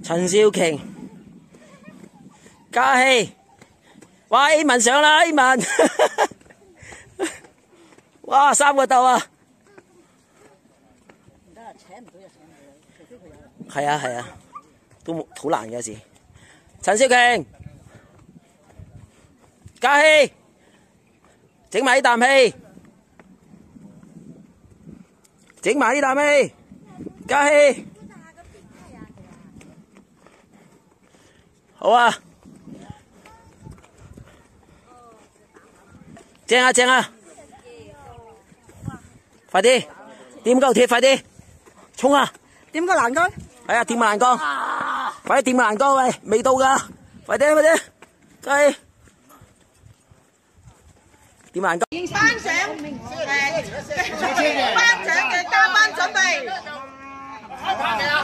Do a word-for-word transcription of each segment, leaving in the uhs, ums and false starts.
陳少瓊、嘉熙，哇 A 文上啦 A 文，哇三個鬥啊！ 而家請唔到就請唔到，除非佢有。 係啊係啊，都好難嘅有時。陳少瓊、嘉熙，整埋呢啖氣，整埋呢啖氣，嘉熙。好啊，正啊正啊，快啲，掂夠鐵，快啲，衝啊！ 點個欄杆？ 係啊，掂個欄杆，快啲掂個欄杆，喂，未到㗎，快啲快啲，計掂欄杆。 頒獎誒，頒獎嘅嘉賓準備。 開拍嘅啊！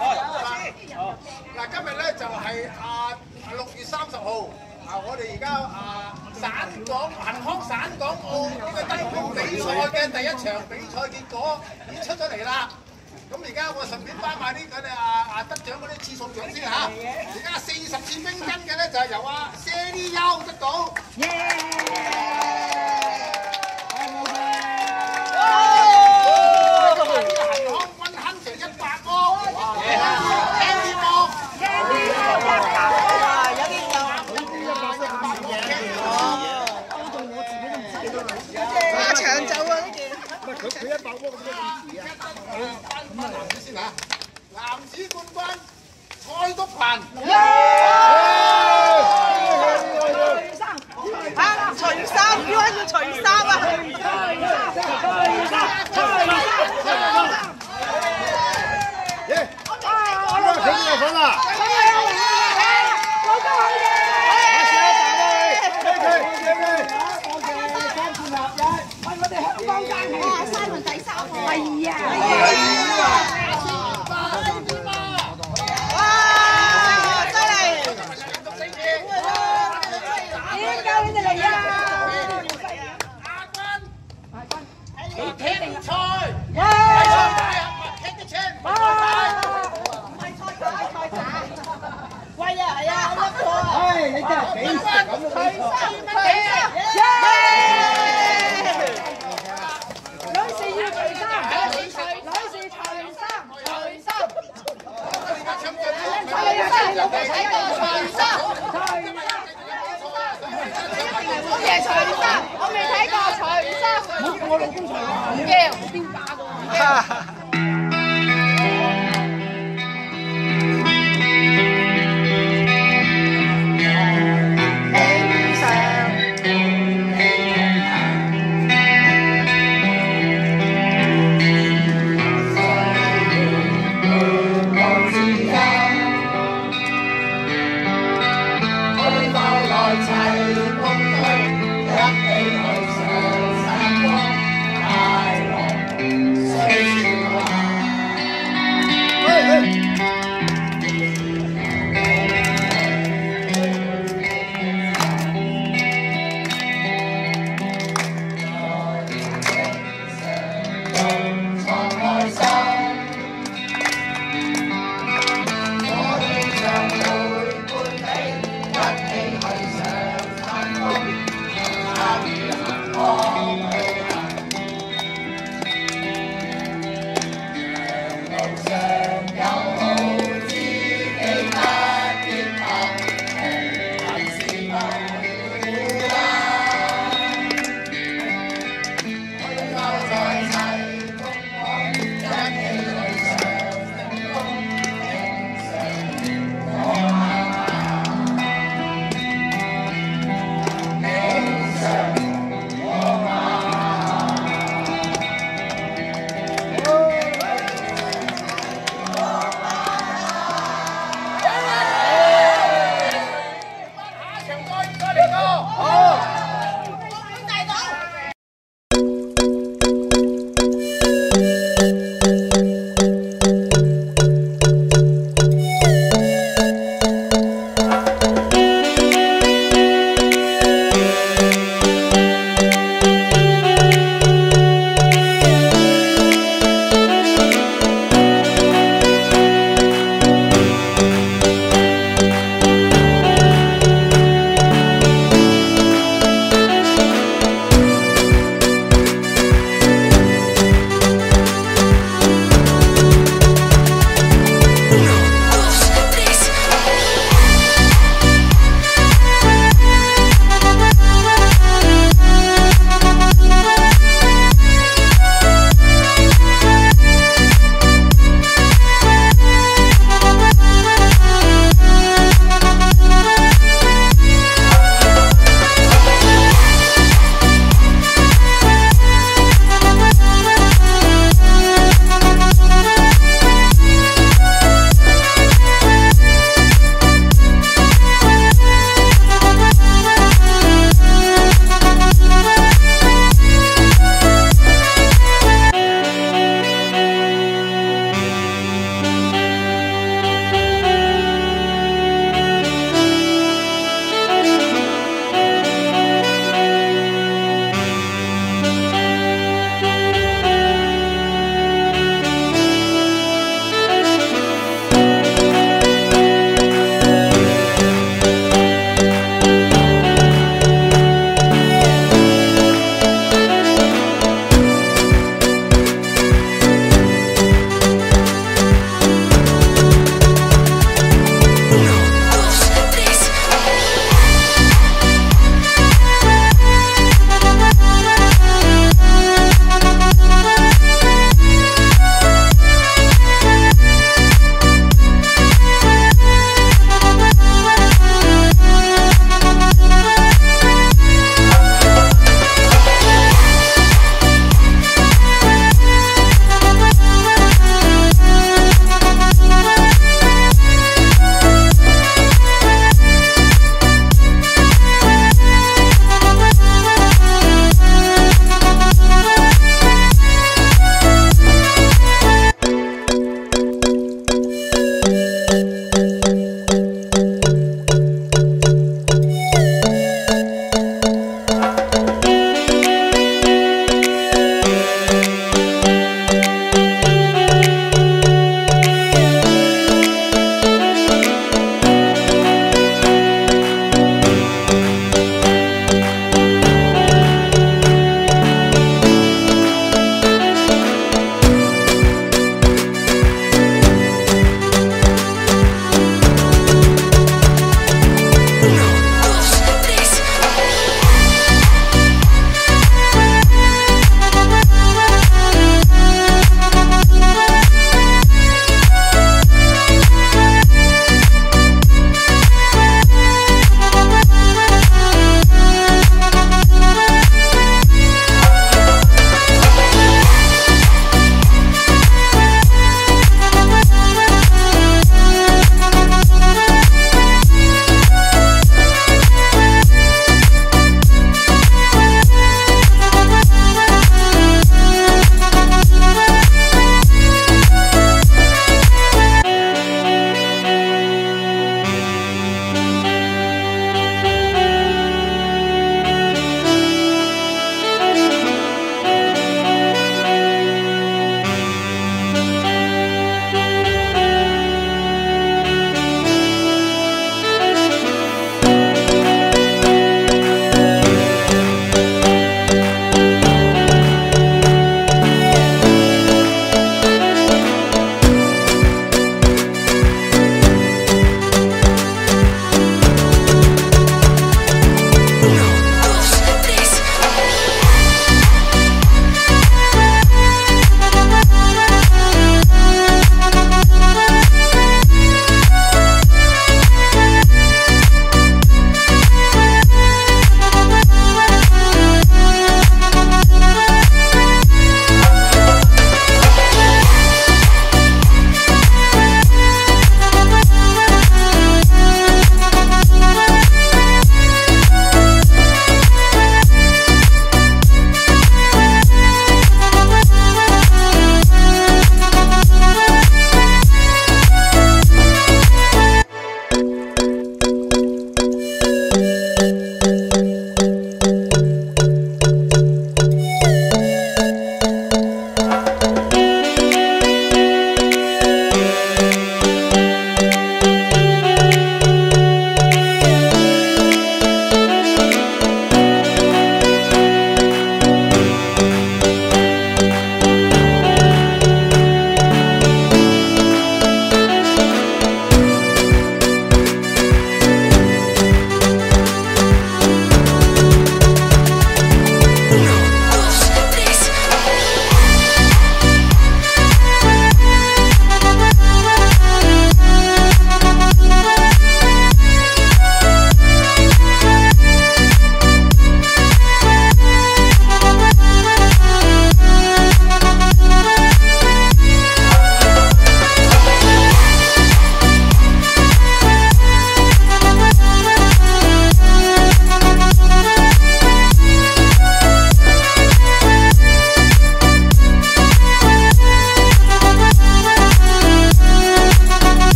嗱，今日咧就係啊六月三十號，啊我哋而家啊省港恒康省港澳呢個燈光比賽嘅第一場比賽結果已經出咗嚟啦。咁而家我順便頒埋啲嗰啲啊啊得獎嗰啲次數獎先嚇。而家四十次冰巾嘅咧就係由阿 Sally Yow 得到。佢佢一百窩咁多咁遲啊！咁啊男子先嚇，男子冠軍蔡篤群。 嚇！除衫，邊位要除衫啊？ 耶！啊！佢邊有份啊？ 係啊！哇！犀利！點解你哋嚟啊？亞軍，聽賽，係賽聽得清，唔係賽打賽打。喂啊，係啊，好一個啊！唉，你真係幾咁啊！除衫，除衫。我未睇過除衫，我爺除衫，我未睇過除衫。我老公除啊，唔驚，我標價㗎。 一起去上山崗，快樂隨處。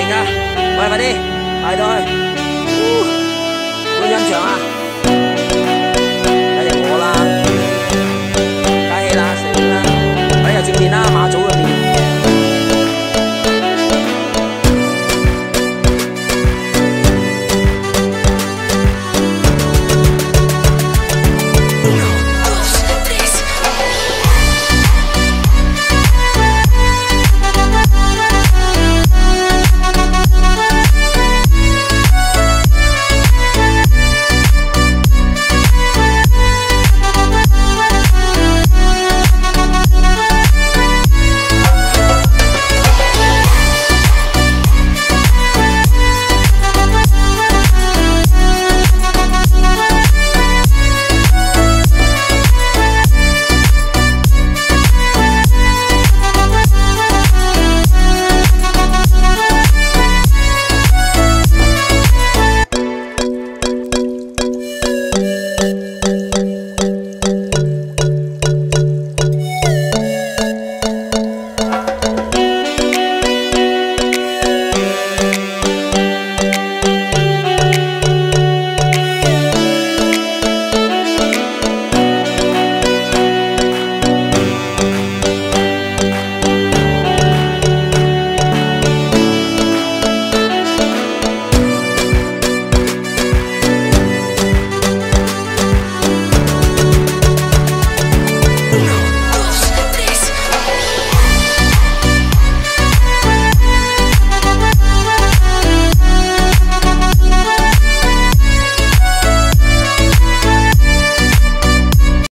㗎，喂，快啲排到去，觀音場啊！